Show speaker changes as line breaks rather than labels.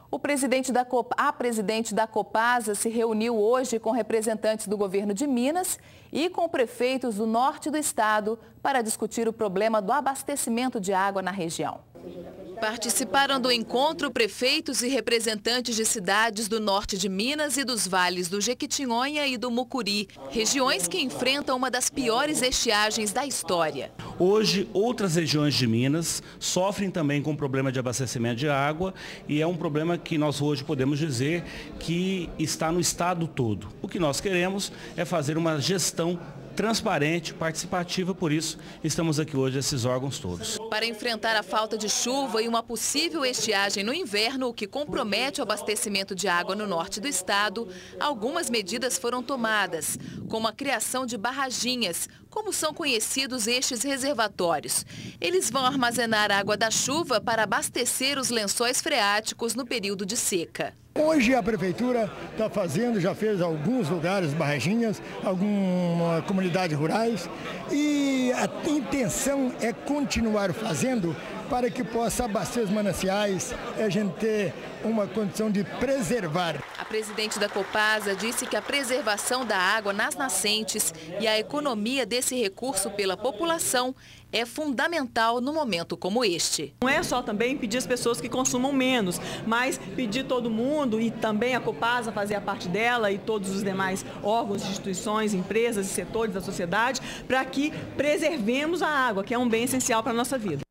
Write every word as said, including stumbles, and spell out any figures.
O presidente da Copa, a presidente da Copasa se reuniu hoje com representantes do governo de Minas e com prefeitos do norte do estado para discutir o problema do abastecimento de água na região. Participaram do encontro prefeitos e representantes de cidades do norte de Minas e dos vales do Jequitinhonha e do Mucuri, regiões que enfrentam uma das piores estiagens da história.
Hoje, outras regiões de Minas sofrem também com o problema de abastecimento de água e é um problema que nós hoje podemos dizer que está no estado todo. O que nós queremos é fazer uma gestão transparente, participativa, por isso estamos aqui hoje, esses órgãos todos.
Para enfrentar a falta de chuva e uma possível estiagem no inverno, o que compromete o abastecimento de água no norte do estado, algumas medidas foram tomadas, como a criação de barraginhas, como são conhecidos estes reservatórios. Eles vão armazenar água da chuva para abastecer os lençóis freáticos no período de seca.
Hoje a prefeitura está fazendo, já fez alguns lugares, barraginhas, algumas comunidades rurais e a intenção é continuar fazendo para que possa abastecer os mananciais e a gente ter uma condição de preservar.
A presidente da Copasa disse que a preservação da água nas nascentes e a economia desse recurso pela população é fundamental no momento como este.
Não é só também pedir às pessoas que consumam menos, mas pedir todo mundo e também a Copasa fazer a parte dela e todos os demais órgãos, instituições, empresas e setores da sociedade para que preservemos a água, que é um bem essencial para a nossa vida.